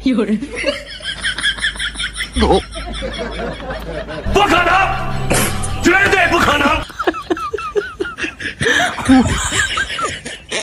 有人， 不可能，绝对不可能。